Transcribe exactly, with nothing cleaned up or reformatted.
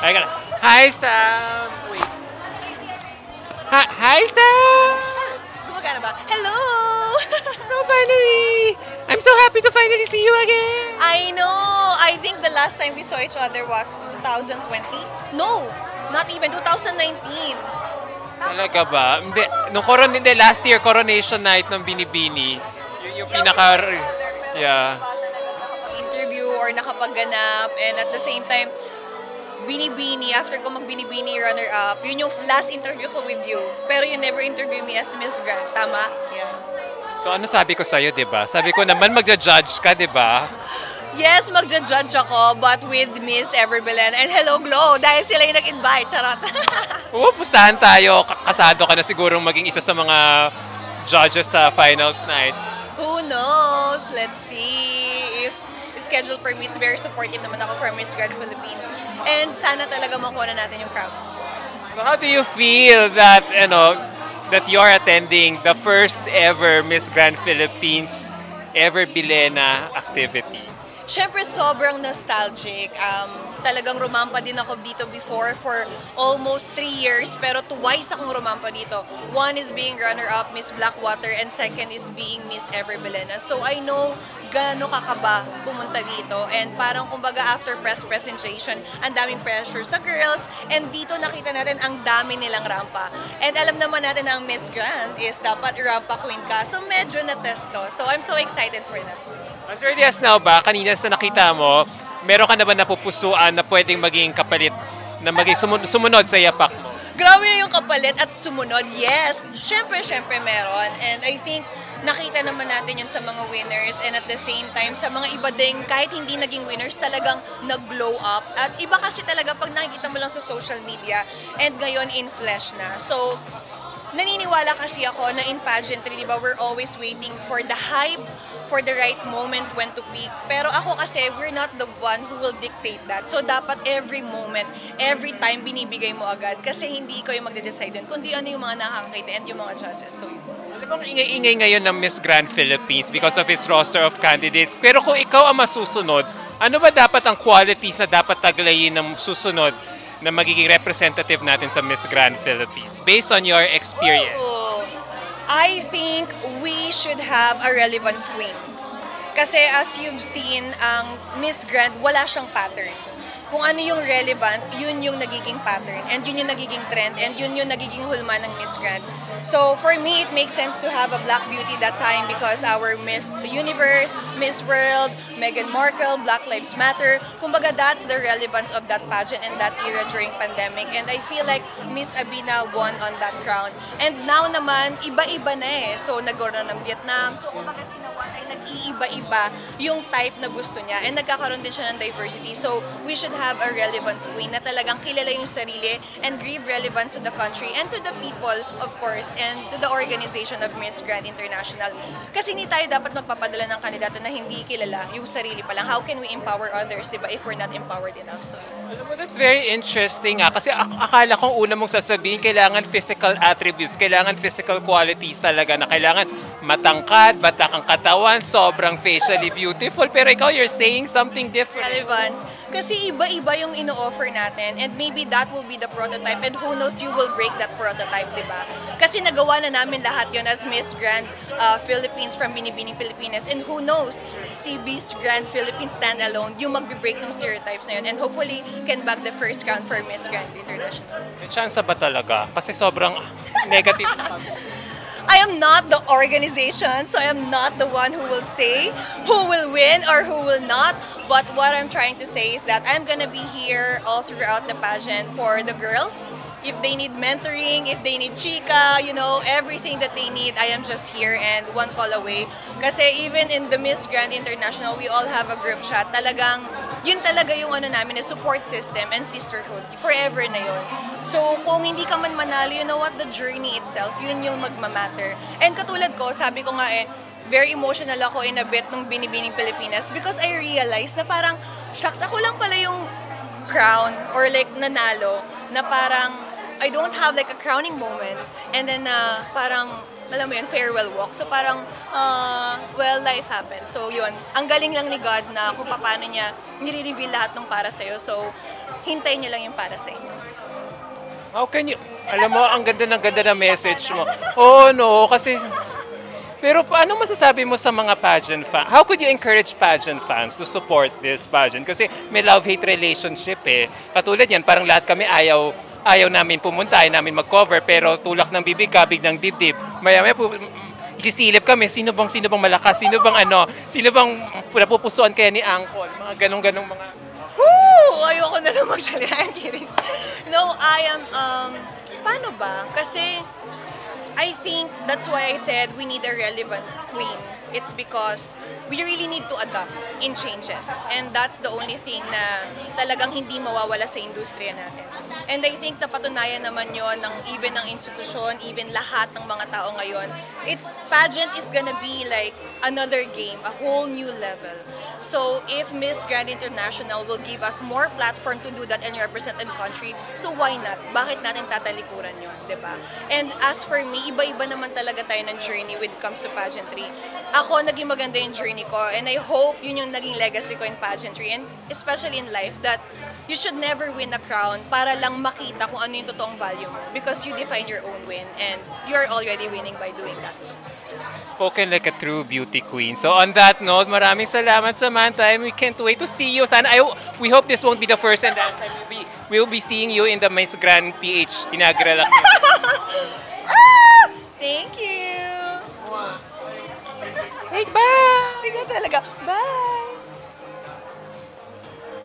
Ay, ka Hi, Sam! Wait. Hi, hi Sam! Gumagana ba? Hello! So finally! I'm so happy to finally see you again! I know! I think the last time we saw each other was two thousand twenty? No! Not even, two thousand nineteen. Talaga ba? Hindi, nung coron hindi, last year, coronation night ng Binibini. Yung, yung pinaka... Yeah. Ba talagang nakapag-interview or nakapagganap, and at the same time, Binibini, after ko mag-Binibini runner-up, yun yung last interview ko with you. Pero you never interview me as Miss Grand. Tama? Yeah. So ano sabi ko sa'yo, di ba? Sabi ko naman magja-judge ka, di ba? Yes, magja-judge ako, but with Miss Everbelen and Hello Glow, dahil sila yung nag-invite. Charot. Oo, pustahan tayo. Kasado ka na sigurong maging isa sa mga judges sa finals night. Who knows? Let's see if schedule permits. Very supportive naman ako for Miss Grand Philippines. And sana talaga makuha na natin yung crown. So how do you feel that, you know, that you're attending the first ever Miss Grand Philippines Ever Bilena activity? Siyempre, sobrang nostalgic. Um, talagang rumampa din ako dito before for almost three years, pero twice akong rumampa dito. One is being runner-up, Miss Blackwater, and second is being Miss Ever Bilena. So I know gaano kakaba pumunta dito, and parang kumbaga after press presentation, ang daming pressure sa girls, and dito nakita natin ang dami nilang rampa. And alam naman natin ang Miss Grand is dapat rampa queen ka, so medyo na-test to. So I'm so excited for that. As early as now ba, kanina sa nakita mo, meron ka na ba napupusuan na pwedeng maging kapalit, na maging sumun- sumunod sa yapak mo? Grabe na yung kapalit at sumunod. Yes, syempre, syempre meron. And I think nakita naman natin yun sa mga winners, and at the same time, sa mga iba ding kahit hindi naging winners, talagang nag-glow up. At iba kasi talaga pag nakikita mo lang sa social media, and ngayon in flesh na. So, naniniwala kasi ako na in pageantry, di ba, we're always waiting for the hype, for the right moment when to peak. Pero ako kasi, we're not the one who will dictate that. So, dapat every moment, every time, binibigay mo agad. Kasi hindi ikaw yung magde-decide dun, kundi ano yung mga nakakakita and yung mga judges. So, yun. Ano bang ingay-ingay ngayon ng Miss Grand Philippines because of its roster of candidates? Pero kung ikaw ang masusunod, ano ba dapat ang qualities na dapat taglayin ng susunod na magiging representative natin sa Miss Grand Philippines based on your experience? Ooh. I think we should have a relevance queen. Kasi as you've seen, ang Miss Grand, wala siyang pattern. Kung ano yung relevant, yun yung nagiging pattern, and yun yung nagiging trend, and yun yung nagiging hulma ng Miss Grand. So for me, it makes sense to have a Black beauty that time because our Miss Universe, Miss World, Meghan Markle, Black Lives Matter, kumbaga that's the relevance of that pageant and that era during pandemic. And I feel like Miss Abina won on that crown. And now naman, iba-iba na eh. So nagkaroon ng Vietnam. So kumbaga sinawan ay nag-iiba-iba yung type na gusto niya, and nagkakaroon din siya ng diversity. So we should have a relevance queen na talagang kilala yung sarili and give relevance to the country and to the people, of course, and to the organization of Miss Grand International. Kasi hindi tayo dapat magpapadala ng kandidato na hindi kilala yung sarili pa lang. How can we empower others, di ba, if we're not empowered enough? So, well, that's very interesting ah. Kasi ak akala kong una mong sasabihin, kailangan physical attributes, kailangan physical qualities talaga na kailangan matangkad, batakang katawan, sobrang facially beautiful. Pero ikaw, you're saying something different. Relevance. Kasi iba-iba yung ino-offer natin, and maybe that will be the prototype, and who knows, you will break that prototype, di ba? Kasi nagawa na namin lahat yon as Miss Grand uh, Philippines from Binibining Pilipinas, and who knows, si Miss Grand Philippines standalone, yung mag-break ng stereotypes na yun, and hopefully can bag the first crown for Miss Grand International. May chance ba talaga? Kasi sobrang negative na kami. I am not the organization, so I am not the one who will say who will win or who will not. But what I'm trying to say is that I'm gonna be here all throughout the pageant for the girls. If they need mentoring, if they need chika, you know, everything that they need, I am just here and one call away. Kasi even in the Miss Grand International, we all have a group chat. Talagang, yun talaga yung ano namin, a support system and sisterhood. Forever na yun. So, kung hindi ka man manalo, you know what, the journey itself, yun yung magmamatter. And katulad ko, sabi ko nga eh, very emotional ako in a bit nung Binibining Pilipinas because I realized na parang, shucks, ako lang pala yung crown or like nanalo na parang I don't have like a crowning moment, and then uh, parang alam mo yun, farewell walk. So parang, uh, well, life happens. So yun, ang galing lang ni God na kung paano niya nire-reveal lahat ng para sa'yo. So, hintayin niyo lang yung para sa inyo. How can you, alam mo, ang ganda ng ganda ng message mo. Oo, oh, no, kasi, pero ano masasabi mo sa mga pageant fans? How could you encourage pageant fans to support this pageant? Kasi may love-hate relationship eh. Katulad yan, parang lahat kami ayaw, ayaw namin pumunta, ayaw namin mag-cover, pero tulak ng bibig, kabig ng dibdib. Maya-maya po, isisilip kami, sino bang, sino bang malakas, sino bang ano, sino bang napupusuan kaya ni Angkol, mga ganong-ganong mga... Woo! Ayoko na lang magsalita. I'm kidding. No, I am, um, paano ba? Kasi, I think that's why I said we need a relevant queen. It's because we really need to adapt in changes. And that's the only thing na talagang hindi mawawala sa industriya natin. And I think napatunayan naman yon ng even ng institusyon, even lahat ng mga tao ngayon. It's, pageant is gonna be like another game, a whole new level. So if Miss Grand International will give us more platform to do that and represent the country, so why not? Bakit natin tatalikuran yun, di ba? And as for me, iba-iba naman talaga tayo ng journey when it comes to pageantry. Ako, naging maganda yung journey ko, and I hope yun yung naging legacy ko in pageantry, and especially in life, that you should never win a crown para lang makita kung ano yung totoong value mo, because you define your own win, and you're already winning by doing that. So, spoken like a true beauty queen. So on that note, maraming salamat, Samantha, and we can't wait to see you. Sana, I, we hope this won't be the first and last time we'll be, we'll be seeing you in the Miss Grand P H inaugural. Thank you! Hey, bye! Ikaw talaga, bye!